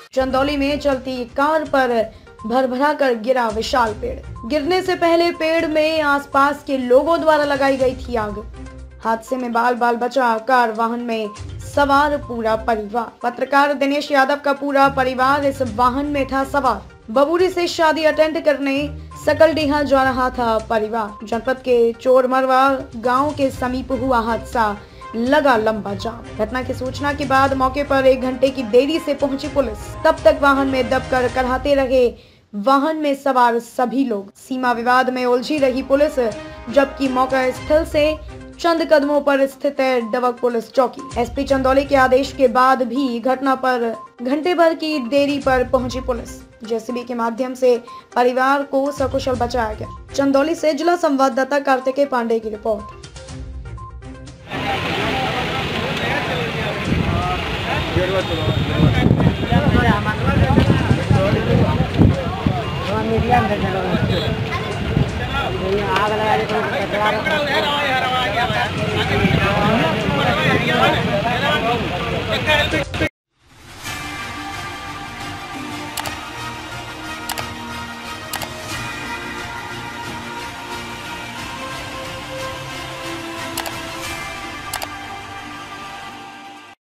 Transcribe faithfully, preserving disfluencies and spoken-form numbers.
चंदौली में चलती कार पर भरभरा कर गिरा विशाल पेड़। गिरने से पहले पेड़ में आसपास के लोगों द्वारा लगाई गई थी आग। हादसे में बाल बाल बचा कार वाहन में सवार पूरा परिवार। पत्रकार दिनेश यादव का पूरा परिवार इस वाहन में था सवार। बबूरी से शादी अटेंड करने सकलडीहा जा रहा था परिवार। जनपद के चोरमरवा गांव के समीप हुआ हादसा, लगा लंबा जाम। घटना की सूचना के बाद मौके पर एक घंटे की देरी से पहुंची पुलिस। तब तक वाहन में दबकर कराहते रहे वाहन में सवार सभी लोग। सीमा विवाद में उलझी रही पुलिस, जबकि मौका स्थल से चंद कदमों पर स्थित है डबक पुलिस चौकी। एसपी चंदौली के आदेश के बाद भी घटना पर घंटे भर की देरी पर पहुंची पुलिस। जेसीबी के माध्यम से परिवार को सकुशल बचाया गया। चंदौली से जिला संवाददाता कार्तिकेय पांडे की रिपोर्ट।